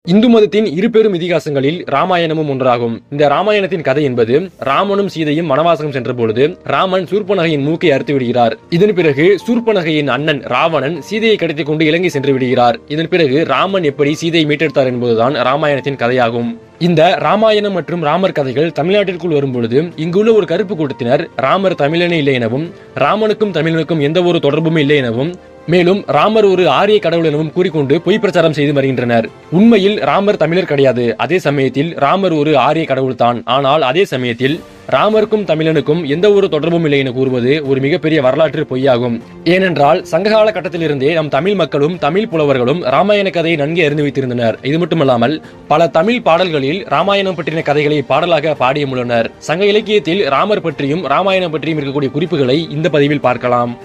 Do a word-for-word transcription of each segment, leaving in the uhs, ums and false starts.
இந்து மதத்தின் இரு பெரும் இதிகாசங்களில் ராமாயணமும் ஒன்றாகும். இந்த ராமாயணத்தின் கதை என்பது ராமனும் சீதையும் வனவாசகம் சென்ற பொழுது ராமன் சூர்பனகையின் மூக்கை அறுத்து விடுகிறார். இதன் பிறகு சூர்பனகையின் அண்ணன் ராவணன் சீதையை கடத்திக் கொண்டு இலங்கை சென்று விடுகிறார். இதன் பிறகு ராமன் எப்படி சீதையை மீட்டெடுத்தார் என்பதுதான் ராமாயணத்தின் கதையாகும். இந்த ராமாயணம் மற்றும் ராமர் கதைகள் தமிழ்நாட்டிற்குள் வரும்பொழுது இங்குள்ள ஒரு கருப்பு கூட்டத்தினர் ராமர் தமிழனே இல்லை எனவும் ராமனுக்கும் தமிழனுக்கும் எந்த ஒரு தொடர்பும் இல்லை எனவும் மேலும் ராமர் ஒரு ஆரிய கடவுள் எனவும் கூறிக்கொண்டு பொய் பிரச்சாரம் செய்து வருகின்றனர். உண்மையில் ராமர் தமிழர் கிடையாது. அதே சமயத்தில் ராமர் ஒரு ஆரிய கடவுள் தான். ஆனால் அதே சமயத்தில் ராமருக்கும் தமிழனுக்கும் எந்த ஒரு தொடர்பும் இல்லை என கூறுவது ஒரு மிகப்பெரிய வரலாற்று பொய்யாகும். ஏனென்றால் சங்ககால கட்டத்திலிருந்தே நம் தமிழ் மக்களும் தமிழ் புலவர்களும் ராமாயண கதையை நன்கு அறிந்து வைத்திருந்தனர். இது மட்டுமல்லாமல் பல தமிழ் பாடல்களில் ராமாயணம் பற்றின கதைகளை பாடலாக பாடியுள்ளனர். சங்க இலக்கியத்தில் ராமர் பற்றியும் ராமாயணம் பற்றியும் இருக்கக்கூடிய குறிப்புகளை இந்த பதிவில் பார்க்கலாம்.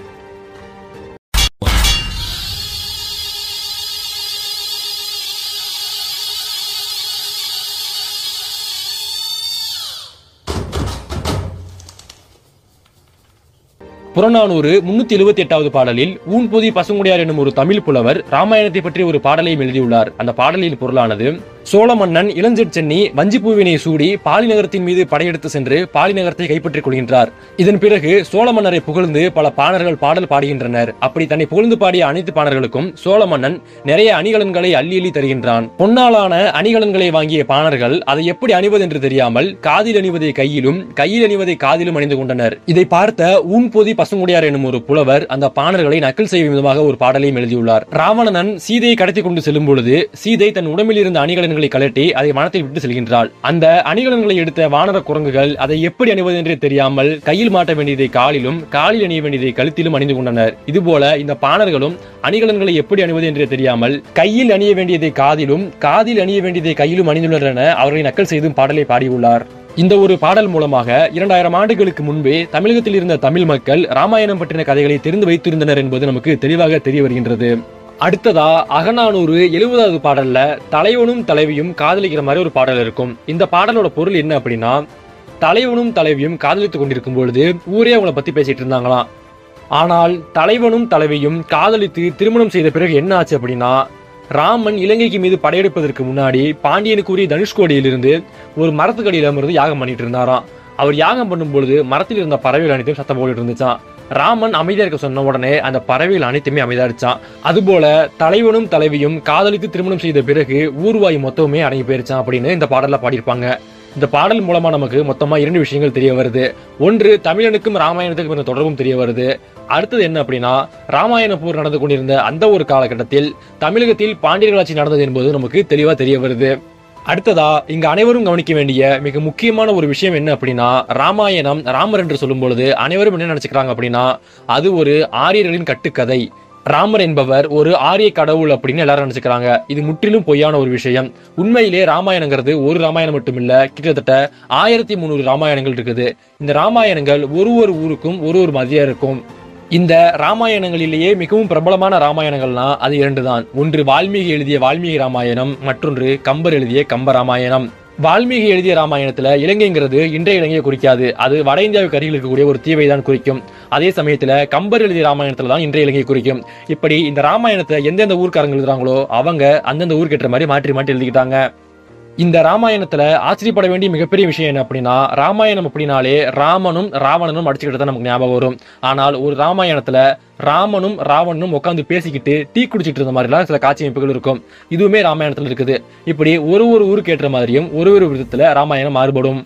புறநானூறு முன்னூத்தி எழுபத்தி எட்டாவது பாடலில் ஊன்பொதி பசுங்குடியார் எனும் ஒரு தமிழ் புலவர் ராமாயணத்தை பற்றி ஒரு பாடலையும் எழுதியுள்ளார். அந்த பாடலின் பொருளானது: சோழ மன்னன் இளஞ்செட் சென்னி வஞ்சிப்பூவினை சூடி பாலி நகரத்தின் மீது படையெடுத்து சென்று பாலி நகரத்தை கைப்பற்றிக் கொள்கின்றார். இதன் பிறகு சோழ மன்னரை புகழ்ந்து பல பாணர்கள் பாடல் பாடுகின்றனர். அப்படி தன்னை புகழ்ந்து பாடிய அனைத்து பாணர்களுக்கும் சோழ மன்னன் நிறைய அணிகலன்களை அள்ளி அள்ளி தருகின்றான். பொன்னாலான அணிகலன்களை வாங்கிய பாணர்கள் அதை எப்படி அணிவது என்று தெரியாமல் காதில் அணிவதை கையிலும் கையில் அணிவதை காதிலும் அணிந்து கொண்டனர். இதை பார்த்த ஊன்பொதி பசுங்குடியார் எனும் ஒரு புலவர் அந்த பாணர்களை நக்கல் செய்யும் விதமாக ஒரு பாடலையும் எழுதியுள்ளார். ராவணன் சீதையை கடத்தி கொண்டு செல்லும் பொழுது சீதை தன் உடம்பில் இருந்த அணிகலன்களை கலட்டி அதை வனத்தை விட்டு செல்கின்றாள். அந்த அணிகலன்களை எடுத்த வானர குரங்குகள் அதை எப்படி அணிவது என்று தெரியாமல் கையில் மாட்ட வேண்டியதை காலிலும் காலில் அணிய வேண்டியதை கழுத்திலும் அணிந்து கொண்டனர். இதுபோல இந்த பாணர்களும் அணிகலன்களை எப்படி அணிவது என்று தெரியாமல் கையில் அணிய வேண்டியதை காதிலும் காதில் அணிய வேண்டியதை கையிலும் அணிந்துள்ளனர் என அவர்களை நக்கல் செய்தும் பாடலை பாடியுள்ளார். இந்த ஒரு பாடல் மூலமாக இரண்டாயிரம் ஆண்டுகளுக்கு முன்பே தமிழகத்தில் இருந்த தமிழ் மக்கள் ராமாயணம் பற்றின கதைகளை தெரிந்து வைத்திருந்தனர் என்பது நமக்கு தெளிவாக தெரிய வருகின்றது. அடுத்ததா அகநானூறு எழுபதாவது பாடல்ல தலைவனும் தலைவியும் காதலிக்கிற மாதிரி ஒரு பாடல் இருக்கும். இந்த பாடலோட பொருள் என்ன அப்படின்னா, தலைவனும் தலைவியும் காதலித்துக் கொண்டிருக்கும் பொழுது ஊரே அவங்கள பத்தி பேசிட்டு இருந்தாங்களாம். ஆனால் தலைவனும் தலைவியும் காதலித்து திருமணம் செய்த பிறகு என்ன ஆச்சு அப்படின்னா, ராமன் இலங்கைக்கு மீது படையெடுப்பதற்கு முன்னாடி பாண்டியனுக்குரிய தனுஷ்கோடியிலிருந்து ஒரு மரத்துக்கடியில இருந்து யாகம் பண்ணிட்டு இருந்தாராம். அவர் யாகம் பண்ணும் பொழுது மரத்தில் இருந்த பறவைகள் அனைத்தும் சத்தம் போட்டு இருந்துச்சான். ராமன் அமைதியா இருக்க சொன்ன உடனே அந்த பறவைகள் அனைத்துமே அமைதியாடிச்சான். அதுபோல தலைவனும் தலைவியும் காதலித்து திருமணம் செய்த பிறகு ஊர்வாய் மொத்தமே அடங்கி போயிருச்சான் அப்படின்னு இந்த பாடல்ல பாடியிருப்பாங்க. இந்த பாடல் மூலமா நமக்கு மொத்தமா இரண்டு விஷயங்கள் தெரிய வருது. ஒன்று, தமிழனுக்கும் ராமாயணத்துக்கும் இருந்த தொடர்பும் தெரிய வருது. அடுத்தது என்ன அப்படின்னா, ராமாயண போர் நடந்து கொண்டிருந்த அந்த ஒரு காலகட்டத்தில் தமிழகத்தில் பாண்டியர்களாட்சி நடந்தது என்பது நமக்கு தெளிவா தெரிய வருது. அடுத்ததா இங்க அனைவரும் கவனிக்க வேண்டிய மிக முக்கியமான ஒரு விஷயம் என்ன அப்படின்னா, ராமாயணம் ராமர் என்று சொல்லும் பொழுது அனைவரும் என்ன நினைச்சுக்கிறாங்க அப்படின்னா, அது ஒரு ஆரியர்களின் கட்டுக்கதை. ராமர் என்பவர் ஒரு ஆரிய கடவுள் அப்படின்னு எல்லாரும் நினைச்சுக்கிறாங்க. இது முற்றிலும் பொய்யான ஒரு விஷயம். உண்மையிலே ராமாயணங்கிறது ஒரு ராமாயணம் மட்டும் இல்ல, கிட்டத்தட்ட ஆயிரத்தி முன்னூறு ராமாயணங்கள் இருக்குது. இந்த ராமாயணங்கள் ஒரு ஒரு ஊருக்கும் ஒரு ஒரு மதியம் இருக்கும். இந்த ராமாயணங்களிலேயே மிகவும் பிரபலமான ராமாயணங்கள்னா அது இரண்டு தான். ஒன்று வால்மீகி எழுதிய வால்மீகி ராமாயணம், மற்றொன்று கம்பர் எழுதிய கம்ப ராமாயணம். வால்மீகி எழுதிய ராமாயணத்துல இலங்கைங்கிறது இன்றைய இலங்கையை குறிக்காது, அது வட இந்தியாவுக்கு அருகில் இருக்கக்கூடிய ஒரு தீவை தான் குறிக்கும். அதே சமயத்துல கம்பர் எழுதிய ராமாயணத்துல தான் இன்றைய இலங்கையை குறிக்கும். இப்படி இந்த ராமாயணத்தை எந்தெந்த ஊர்க்காரங்க எழுதுறாங்களோ அவங்க அந்தந்த ஊருக்கு ஏற்ற மாதிரி மாற்றி மாற்றி எழுதிக்கிட்டாங்க. இந்த ராமாயணத்துல ஆச்சரியப்பட வேண்டிய மிகப்பெரிய விஷயம் என்ன அப்படின்னா, ராமாயணம் அப்படின்னாலே ராமனும் ராவணனும் அடிச்சுக்கிட்டு தான் நமக்கு ஞாபகம் வரும். ஆனால் ஒரு ராமாயணத்துல ராமனும் ராவணனும் உட்காந்து பேசிக்கிட்டு டீ குடிச்சிட்டு இருந்த மாதிரிலாம் சில காட்சி அமைப்புகள் இருக்கும். இதுவுமே ராமாயணத்துல இருக்குது. இப்படி ஒரு ஒரு ஊருக்கு ஏற்ற மாதிரியும் ஒரு ஒரு விதத்துல ராமாயணம் மாறுபடும்.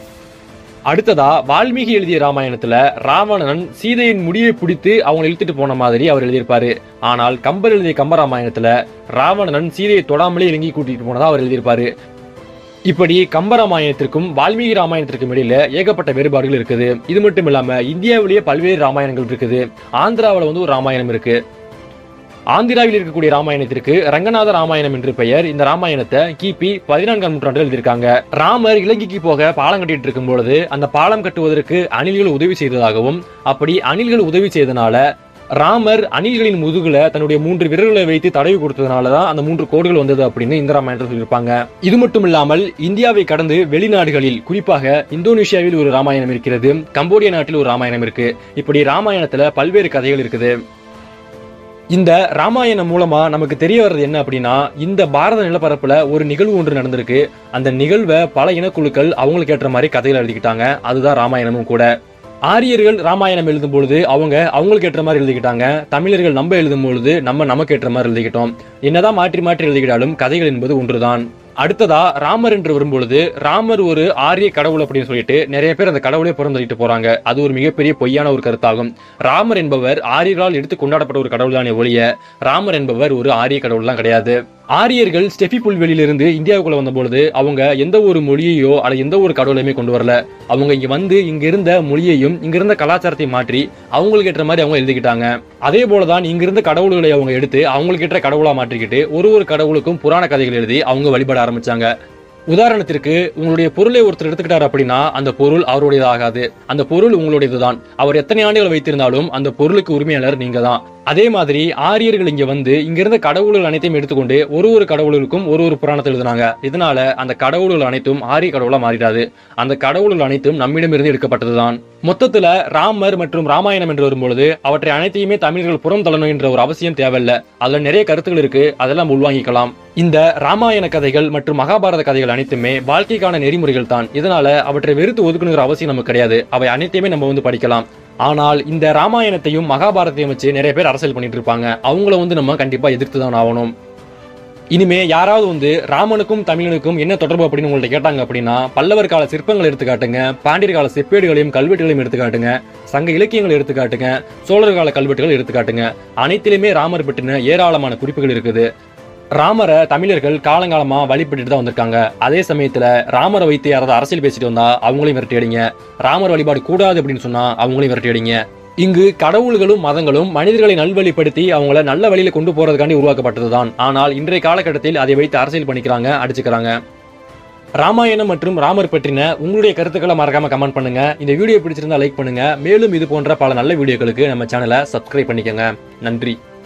அடுத்ததா வால்மீகி எழுதிய ராமாயணத்துல ராவணன் சீதையின் முடியை பிடித்து அவங்க இழுத்துட்டு போன மாதிரி அவர் எழுதியிருப்பாரு. ஆனால் கம்பர் எழுதிய கம்ப ராமாயணத்துல ராவணன் சீதையை தொடாமலே இலங்கை கூட்டிட்டு போனதா அவர் எழுதியிருப்பாரு. இப்படி கம்பராமாயணத்திற்கும் வால்மீகி ராமாயணத்திற்கும் இடையில ஏகப்பட்ட வேறுபாடுகள் இருக்குது. இது மட்டும் இல்லாம இந்தியாவிலேயே பல்வேறு ராமாயணங்கள் இருக்குது. ஆந்திராவில் வந்து ஒரு ராமாயணம் இருக்கு. ஆந்திராவில் இருக்கக்கூடிய ராமாயணத்திற்கு ரங்கநாத ராமாயணம் என்று பெயர். இந்த ராமாயணத்தை கிபி பதினான்காம் நூற்றாண்டில் எழுதியிருக்காங்க. ராமர் இலங்கைக்கு போக பாலம் கட்டிட்டு இருக்கும் பொழுது அந்த பாலம் கட்டுவதற்கு அணில்கள் உதவி செய்ததாகவும், அப்படி அணில்கள் உதவி செய்தனால ராமர் அணில்களின் முதுகுல தன்னுடைய மூன்று விரல்களை வைத்து தடவி கொடுத்ததுனாலதான் அந்த மூன்று கோடுகள் வந்தது அப்படின்னு இந்த ராமாயணத்தில் சொல்லியிருப்பாங்க. இது மட்டும் இல்லாமல் இந்தியாவை கடந்து வெளிநாடுகளில், குறிப்பாக இந்தோனேஷியாவில் ஒரு ராமாயணம் இருக்கிறது, கம்போடியா நாட்டில் ஒரு ராமாயணம் இருக்கு. இப்படி ராமாயணத்துல பல்வேறு கதைகள் இருக்குது. இந்த ராமாயணம் மூலமா நமக்கு தெரிய வர்றது என்ன அப்படின்னா, இந்த பாரத நிலப்பரப்புல ஒரு நிகழ்வு ஒன்று நடந்திருக்கு. அந்த நிகழ்வை பல இனக்குழுக்கள் அவங்களுக்கு ஏற்ற மாதிரி கதைகள் எழுதிக்கிட்டாங்க. அதுதான் ராமாயணமும் கூட. ஆரியர்கள் ராமாயணம் எழுதும் பொழுது அவங்க அவங்களுக்கு ஏற்ற மாதிரி எழுதிக்கிட்டாங்க. தமிழர்கள் நம்ம எழுதும் பொழுது நம்ம நமக்கு ஏற்ற மாதிரி எழுதிக்கிட்டோம். என்னதான் மாற்றி மாற்றி எழுதிக்கிட்டாலும் கதைகள் என்பது ஒன்றுதான். அடுத்ததா ராமர் என்று வரும்பொழுது, ராமர் ஒரு ஆரிய கடவுள் அப்படின்னு சொல்லிட்டு நிறைய பேர் அந்த கடவுளை புறந்தள்ளிட்டு போறாங்க. அது ஒரு மிகப்பெரிய பொய்யான ஒரு கருத்தாகும். ராமர் என்பவர் ஆரியர்களால் எடுத்து கொண்டாடப்பட்ட ஒரு கடவுள் தானே ஒழிய, ராமர் என்பவர் ஒரு ஆரிய கடவுள் தான் கிடையாது. ஆரியர்கள் ஸ்டெஃபி புல்வெளியிலிருந்து இந்தியாவுக்குள்ள வந்தபொழுது அவங்க எந்த ஒரு மொழியையோ அல்ல எந்த ஒரு கடவுளையுமே கொண்டு வரல. அவங்க இங்க வந்து இங்க இருந்த மொழியையும் இங்க இருந்த கலாச்சாரத்தையும் மாற்றி அவங்களுக்கு ஏற்ற மாதிரி அவங்க எழுதிக்கிட்டாங்க. அதே போலதான் இங்க இருந்த கடவுள்களை அவங்க எடுத்து அவங்களுக்கு ஏற்ற கடவுளா மாற்றிக்கிட்டு ஒரு ஒரு கடவுளுக்கும் புராண கதைகள் எழுதி அவங்க வழிபட ஆரம்பிச்சாங்க. உதாரணத்திற்கு, உங்களுடைய பொருளை ஒருத்தர் எடுத்துக்கிட்டார் அப்படின்னா அந்த பொருள் அவருடையது ஆகாது. அந்த பொருள் உங்களுடையதுதான். அவர் எத்தனை ஆண்டுகள் வைத்திருந்தாலும் அந்த பொருளுக்கு உரிமையாளர் நீங்க தான். அதே மாதிரி ஆரியர்கள் இங்க வந்து இங்க இருந்த கடவுள்கள் அனைத்தையும் எடுத்துக்கொண்டு ஒரு ஒரு கடவுளுக்கும் ஒரு ஒரு புராணத்தை எழுதினாங்க. இதனால அந்த கடவுள்கள் அனைத்தும் ஆரிய கடவுளா மாறிடாது. அந்த கடவுள்கள் அனைத்தும் நம்மிடமிருந்து எடுக்கப்பட்டதுதான். மொத்தத்துல ராமர் மற்றும் ராமாயணம் என்று வரும்பொழுது அவற்றை அனைத்தையுமே தமிழர்கள் புறம் தள்ளணும் என்ற ஒரு அவசியம் தேவையில்லை. அதுல நிறைய கருத்துக்கள் இருக்கு, அதெல்லாம் உள்வாங்கிக்கலாம். இந்த ராமாயண கதைகள் மற்றும் மகாபாரத கதைகள் அனைத்துமே வாழ்க்கைக்கான நெறிமுறைகள் தான். இதனால அவற்றை வெறுத்து ஒதுக்கணுங்கிற அவசியம் நமக்கு கிடையாது. அவை அனைத்தையுமே நம்ம வந்து படிக்கலாம். ஆனால் இந்த ராமாயணத்தையும் மகாபாரத்தையும் வச்சு நிறைய பேர் அரசியல் பண்ணிட்டு இருப்பாங்க. அவங்கள வந்து நம்ம கண்டிப்பா எதிர்த்து தான் ஆகணும். இனிமே யாராவது வந்து ராமனுக்கும் தமிழனுக்கும் என்ன தொடர்பு அப்படின்னு உங்கள்ட்ட கேட்டாங்க அப்படின்னா, பல்லவர் கால சிற்பங்கள் எடுத்து காட்டுங்க, பாண்டியர் கால செப்பேடுகளையும் கல்வெட்டுகளையும் எடுத்து காட்டுங்க, சங்க இலக்கியங்கள் எடுத்து காட்டுங்க, சோழர் கால கல்வெட்டுகள் எடுத்து காட்டுங்க. அனைத்திலுமே ராமர் பற்றின ஏராளமான குறிப்புகள் இருக்குது. ராமரை தமிழர்கள் காலங்காலமா வழிபட்டு தான் வந்திருக்காங்க. அதே சமயத்துல ராமரை வைத்து யாராவது அரசியல் பேசிட்டு வந்தா அவங்களையும் விரட்டி அடிங்க. ராமர் வழிபாடு கூடாது அப்படின்னு சொன்னா அவங்களையும் விரட்டி அடிங்க. இங்கு கடவுள்களும் மதங்களும் மனிதர்களை நல்வழிப்படுத்தி அவங்கள நல்ல வழியில கொண்டு போறதுக்காண்டி உருவாக்கப்பட்டதுதான். ஆனால் இன்றைய காலகட்டத்தில் அதை வைத்து அரசியல் பண்ணிக்கிறாங்க, அடிச்சுக்கிறாங்க. ராமாயணம் மற்றும் ராமர் பற்றின உங்களுடைய கருத்துக்களை மறக்காம கமெண்ட் பண்ணுங்க. இந்த வீடியோ பிடிச்சிருந்தா லைக் பண்ணுங்க. மேலும் இது போன்ற பல நல்ல வீடியோக்களுக்கு நம்ம சேனலை சப்ஸ்கிரைப் பண்ணிக்கோங்க. நன்றி.